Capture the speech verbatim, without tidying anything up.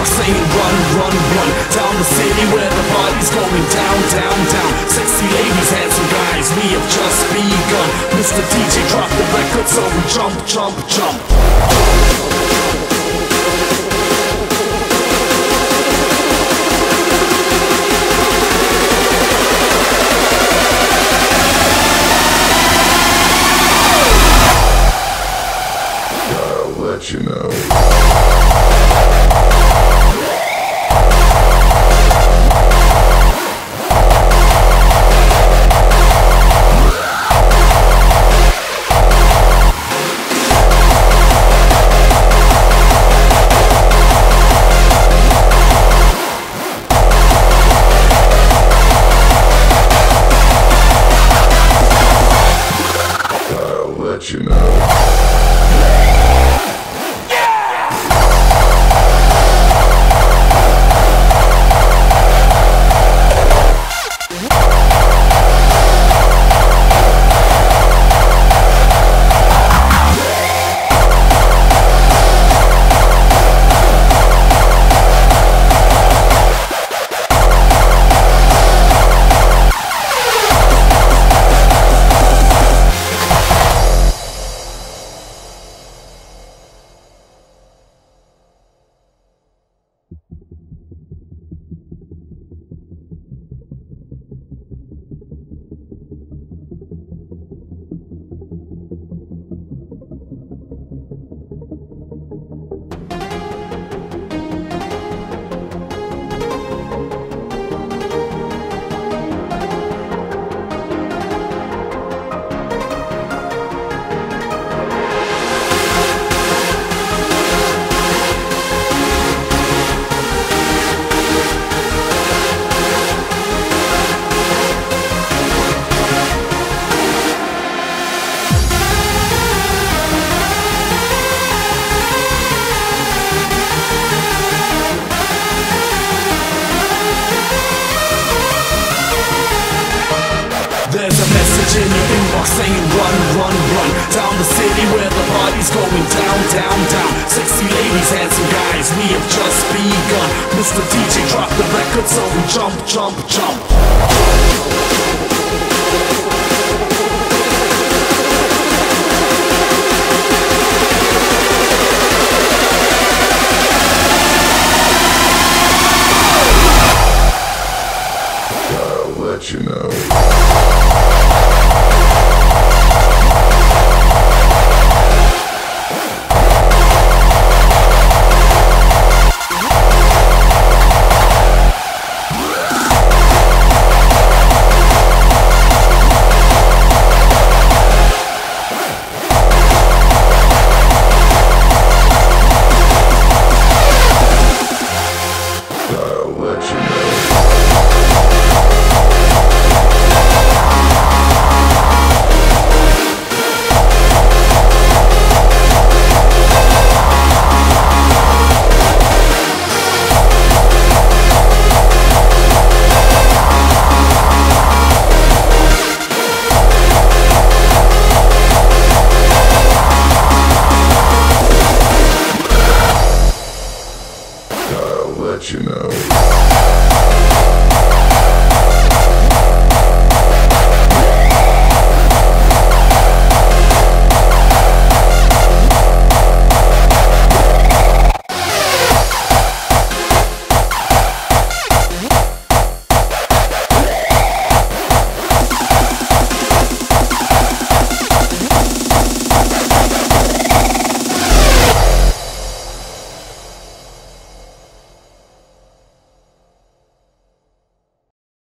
saying run, run, run down the city where the party's going down, down, down. Sexy ladies, handsome guys, we have just begun. Mister D J, drop the record so we jump, jump, jump. You know. I'll let you know. In your inbox saying run, run, run down the city where the party's going down, down, down. Sexy ladies, handsome guys, we have just begun. Mister D J, drop the record so we jump, jump, jump. I'll let you know. You know.